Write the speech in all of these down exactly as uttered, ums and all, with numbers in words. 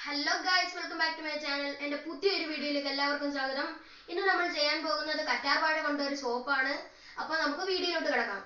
Hello guys, welcome back to my channel. എന്റെ പുതിയൊരു വീഡിയോയിലേക്ക് എല്ലാവർക്കും സ്വാഗതം. ഇന്ന് നമ്മൾ ചെയ്യാൻ പോകുന്നത് കറ്റാർവാഴ കൊണ്ട് ഒരു സോപ്പാണ്. അപ്പോൾ നമുക്ക് വീഡിയോയിലോട്ട് കിടക്കാം.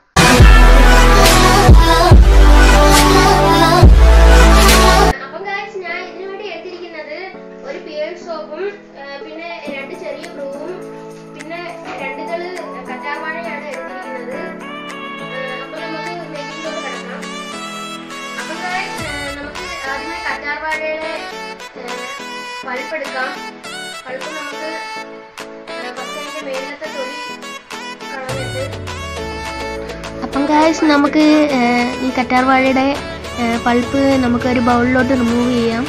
അപ്പോൾ guys, ഞാൻ ഇതിനു വേണ്ടി എടുത്തിരിക്കുന്നത് ഒരു പിയർ സോപ്പും പിന്നെ രണ്ട് ചെറിയ ബ്രൂവും പിന്നെ രണ്ട് ഇതള് കറ്റാർവാഴയാണ് എടുത്തിരിക്കുന്നത്. അപ്പോൾ നമുക്ക് മേക്കിങ്ങിലോട്ട് കിടക്കാം. അപ്പോൾ guys, നമുക്ക് ആദ്യമേ കറ്റാർവാഴയുടെ പൾപ്പ് എടുക്കാം. പൾപ്പ് നമുക്ക് ഫസ്റ്റ് അതിന്റെ മേലത്തെ തൊലി കളഞ്ഞിട്ട് അപ്പം ഗായ്സ് നമുക്ക് ഈ കറ്റാർവാഴയുടെ പൾപ്പ് നമുക്ക് ഒരു ബൗളിലോട്ട് റിമൂവ് ചെയ്യാം.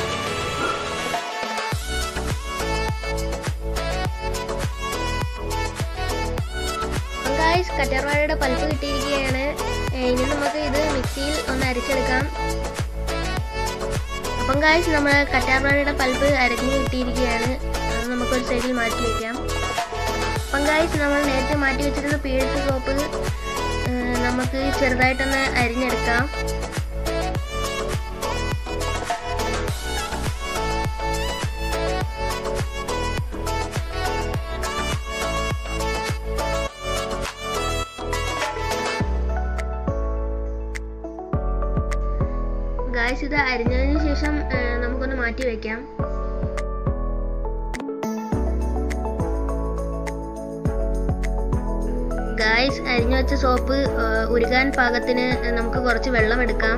അപ്പം ഗായ്സ് കറ്റാർവാഴയുടെ പൾപ്പ് കിട്ടിയിരിക്കുകയാണ്. ഇനി നമുക്ക് ഇത് മിക്സിയിൽ ഒന്ന് അരച്ചെടുക്കാം. അപ്പം ഗായ്സ് നമ്മൾ കറ്റാർവാഴയുടെ പൾപ്പ് അരഞ്ഞ് കിട്ടിയിരിക്കുകയാണ്. അത് നമുക്കൊരു സൈഡിൽ മാറ്റി വയ്ക്കാം. അപ്പം ഗായ്സ് നമ്മൾ നേരത്തെ മാറ്റി വെച്ചിരുന്ന പീഴ്സ് സോപ്പ് നമുക്ക് ചെറുതായിട്ടൊന്ന് അരിഞ്ഞെടുക്കാം. ഗായ്സ് ഇത് അരിഞ്ഞതിന് ശേഷം നമുക്കൊന്ന് മാറ്റി വയ്ക്കാം. ഗായ്സ് അരിഞ്ഞു വെച്ച സോപ്പ് ഉരുകാൻ പാകത്തിന് നമുക്ക് കുറച്ച് വെള്ളം എടുക്കാം.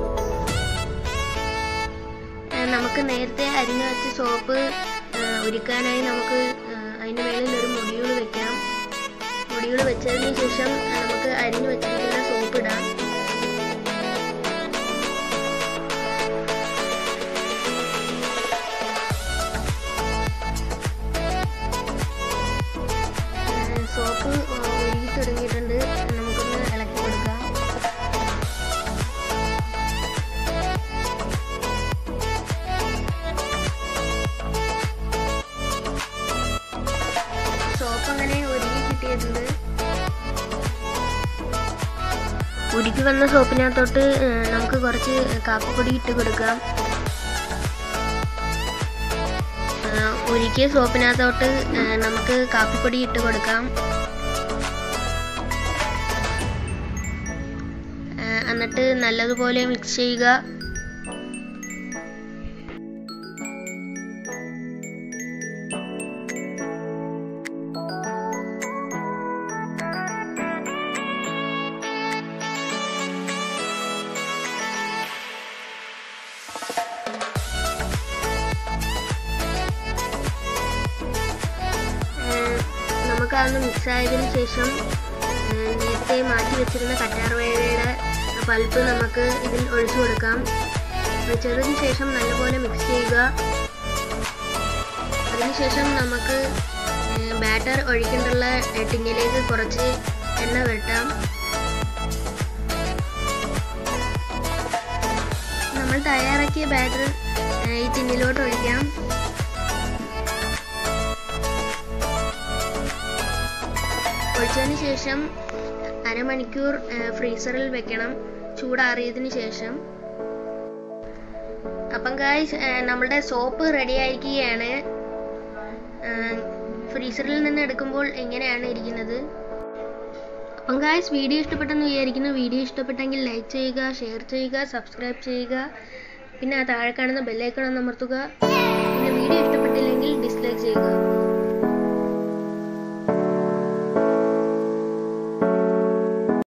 നമുക്ക് നേരത്തെ അരിഞ്ഞു വെച്ച സോപ്പ് ഉരുക്കാനായി നമുക്ക് അതിൻ്റെ മേളിൽ ഒരു മൊഡ്യൂൾ വെക്കാം. മൊഡ്യൂൾ വെച്ചതിന് ശേഷം നമുക്ക് അരിഞ്ഞു വെച്ചിരിക്കുന്ന സോപ്പ് ഇടാം. സോപ്പ് ഒഴുകി തുടങ്ങിയിട്ടുണ്ട്. നമുക്കൊന്ന് ഇളക്കി കൊടുക്കാം. സോപ്പ് അങ്ങനെ ഒഴുകി കിട്ടിയിട്ടുണ്ട്. ഉരുക്കി വന്ന സോപ്പിനകത്തോട്ട് നമുക്ക് കുറച്ച് കാപ്പിപ്പൊടി ഇട്ട് കൊടുക്കാം. ഉരുക്കിയ സോപ്പിനകത്തോട്ട് നമുക്ക് കാപ്പിപ്പൊടി ഇട്ട് കൊടുക്കാം. എന്നിട്ട് നല്ലതുപോലെ മിക്സ് ചെയ്യുക. നമുക്ക് അതൊന്ന് മിക്സ് ആയതിനു ശേഷം നേരത്തെ മാറ്റി വെച്ചിരുന്ന കറ്റാർവാഴയുടെ പൾപ്പ് നമുക്ക് ഇതിൽ ഒഴിച്ചു കൊടുക്കാം. ഒഴിച്ചതിന് ശേഷം നല്ലപോലെ മിക്സ് ചെയ്യുക. അതിനുശേഷം നമുക്ക് ബാറ്റർ ഒഴിക്കേണ്ടുള്ള ടിന്നിലേക്ക് കുറച്ച് എണ്ണ വെട്ടാം. നമ്മൾ തയ്യാറാക്കിയ ബാറ്റർ ഈ ടിന്നിലോട്ട് ഒഴിക്കാം. ഒഴിച്ചതിന് ശേഷം അരമണിക്കൂർ ഫ്രീസറിൽ വെക്കണം, ചൂടാറിയതിന് ശേഷം. അപ്പം ഗായ്സ് നമ്മളുടെ സോപ്പ് റെഡി ആയിരിക്കുകയാണ്. ഫ്രീസറിൽ നിന്ന് എടുക്കുമ്പോൾ എങ്ങനെയാണ് ഇരിക്കുന്നത്. അപ്പം ഗായ്സ് വീഡിയോ ഇഷ്ടപ്പെട്ടെന്ന് വിചാരിക്കുന്നു. വീഡിയോ ഇഷ്ടപ്പെട്ടെങ്കിൽ ലൈക്ക് ചെയ്യുക, ഷെയർ ചെയ്യുക, സബ്സ്ക്രൈബ് ചെയ്യുക. പിന്നെ ആ താഴെ കാണുന്ന ബെല്ലൈക്കൺ ഒന്ന് അമർത്തുക. പിന്നെ വീഡിയോ ഇഷ്ടപ്പെട്ടില്ലെങ്കിൽ ഡിസ്ലൈക്ക് ചെയ്യുക.